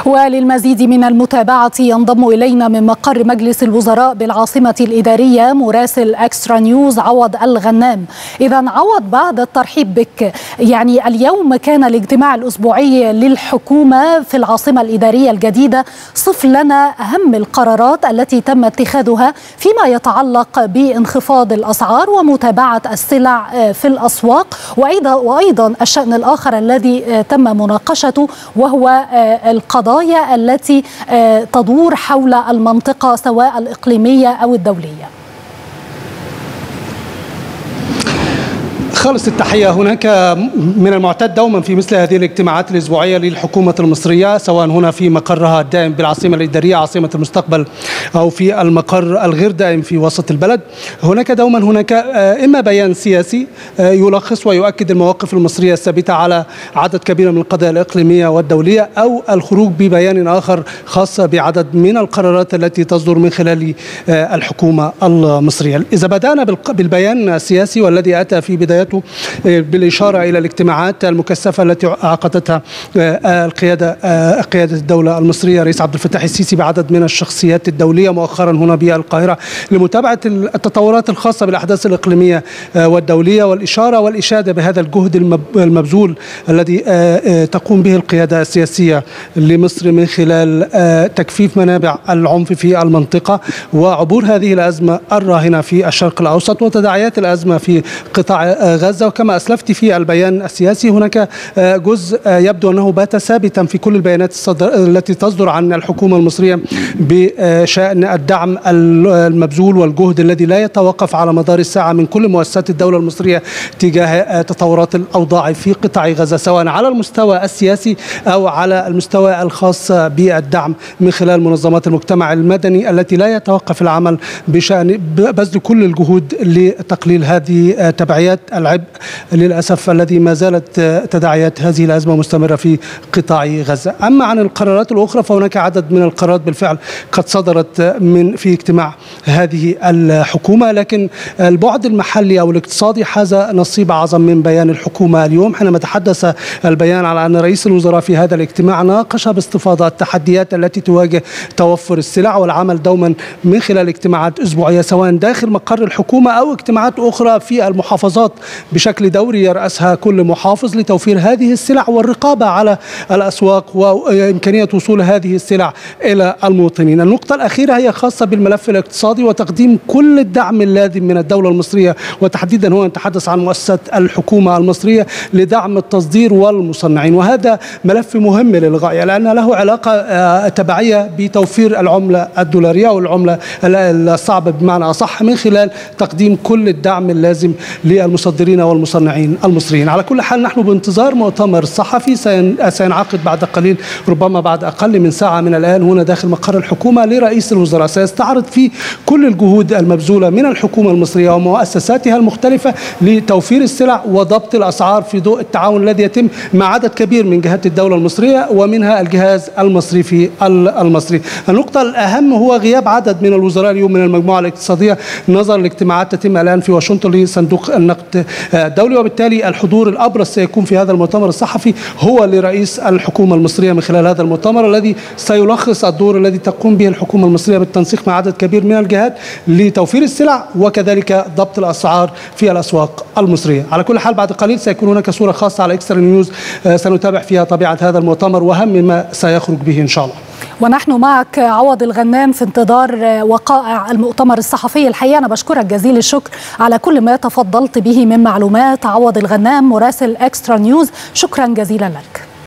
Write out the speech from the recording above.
وللمزيد من المتابعة ينضم إلينا من مقر مجلس الوزراء بالعاصمة الإدارية مراسل إكسترا نيوز عوض الغنام. إذا عوض، بعد الترحيب بك، اليوم كان الاجتماع الأسبوعي للحكومة في العاصمة الإدارية الجديدة. صف لنا أهم القرارات التي تم اتخاذها فيما يتعلق بانخفاض الأسعار ومتابعة السلع في الأسواق، وأيضا الشأن الآخر الذي تم مناقشته وهو القضايا التي تدور حول المنطقة سواء الإقليمية أو الدولية. خالص التحية. هناك من المعتاد دوما في مثل هذه الاجتماعات الأسبوعية للحكومة المصرية، سواء هنا في مقرها الدائم بالعاصمة الإدارية عاصمة المستقبل أو في المقر الغير دائم في وسط البلد، هناك دوما إما بيان سياسي يلخص ويؤكد المواقف المصرية الثابتة على عدد كبير من القضايا الإقليمية والدولية، أو الخروج ببيان آخر خاص بعدد من القرارات التي تصدر من خلال الحكومة المصرية. إذا بدأنا بالبيان السياسي والذي أتى في بدايته بالإشارة إلى الاجتماعات المكثفة التي عقدتها قيادة الدولة المصرية رئيس عبد الفتاح السيسي بعدد من الشخصيات الدولية مؤخرا هنا بالقاهرة لمتابعة التطورات الخاصة بالأحداث الإقليمية والدولية، والإشارة والإشادة بهذا الجهد المبذول الذي تقوم به القيادة السياسية لمصر من خلال تكفيف منابع العنف في المنطقة وعبور هذه الأزمة الراهنة في الشرق الأوسط وتداعيات الأزمة في قطاع غزة. وكما أسلفت في البيان السياسي، هناك جزء يبدو أنه بات ثابتا في كل البيانات التي تصدر عن الحكومة المصرية بشأن الدعم المبذول والجهد الذي لا يتوقف على مدار الساعة من كل مؤسسات الدولة المصرية تجاه تطورات الأوضاع في قطاع غزة، سواء على المستوى السياسي أو على المستوى الخاص بالدعم من خلال منظمات المجتمع المدني التي لا يتوقف العمل بشأن بذل كل الجهود لتقليل هذه تبعيات العبء للأسف الذي ما زالت تداعيات هذه الأزمة مستمرة في قطاع غزة. أما عن القرارات الأخرى فهناك عدد من القرارات بالفعل قد صدرت في اجتماع هذه الحكومة، لكن البعد المحلي أو الاقتصادي حاز نصيب أعظم من بيان الحكومة اليوم، حينما تحدث البيان على أن رئيس الوزراء في هذا الاجتماع ناقش باستفاضة التحديات التي تواجه توفر السلع والعمل دوما من خلال اجتماعات أسبوعية سواء داخل مقر الحكومة أو اجتماعات أخرى في المحافظات بشكل دوري يرأسها كل محافظ لتوفير هذه السلع والرقابة على الأسواق وإمكانية وصول هذه السلع إلى المواطنين. النقطة الأخيرة هي خاصة بالملف الاقتصادي وتقديم كل الدعم اللازم من الدولة المصرية، وتحديدا هو نتحدث عن مؤسسة الحكومة المصرية لدعم التصدير والمصنعين، وهذا ملف مهم للغاية لأن له علاقة تبعية بتوفير العملة الدولارية أو العملة الصعبة بمعنى أصح من خلال تقديم كل الدعم اللازم للمصدرين والمصنعين المصريين. على كل حال نحن بانتظار مؤتمر صحفي سينعقد بعد قليل، ربما بعد أقل من ساعة من الآن هنا داخل مقر الحكومة لرئيس الوزراء، سيستعرض فيه كل الجهود المبذولة من الحكومة المصرية ومؤسساتها المختلفة لتوفير السلع وضبط الأسعار في ضوء التعاون الذي يتم مع عدد كبير من جهات الدولة المصرية ومنها الجهاز المصرفي المصري. النقطة الأهم هو غياب عدد من الوزراء اليوم من المجموعة الاقتصادية نظرا لاجتماعات تتم الآن في واشنطن لصندوق النقد الدولي، وبالتالي الحضور الأبرز سيكون في هذا المؤتمر الصحفي هو لرئيس الحكومة المصرية من خلال هذا المؤتمر الذي سيلخص الدور الذي تقوم به الحكومة المصرية بالتنسيق مع عدد كبير من الجهات لتوفير السلع وكذلك ضبط الأسعار في الأسواق المصرية. على كل حال بعد قليل سيكون هناك صورة خاصة على إكسترا نيوز سنتابع فيها طبيعة هذا المؤتمر وأهم ما سيخرج به إن شاء الله. ونحن معك عوض الغنام في انتظار وقائع المؤتمر الصحفي. الحقيقة أنا بشكرك جزيل الشكر على كل ما تفضلت به من معلومات. عوض الغنام مراسل إكسترا نيوز، شكرا جزيلا لك.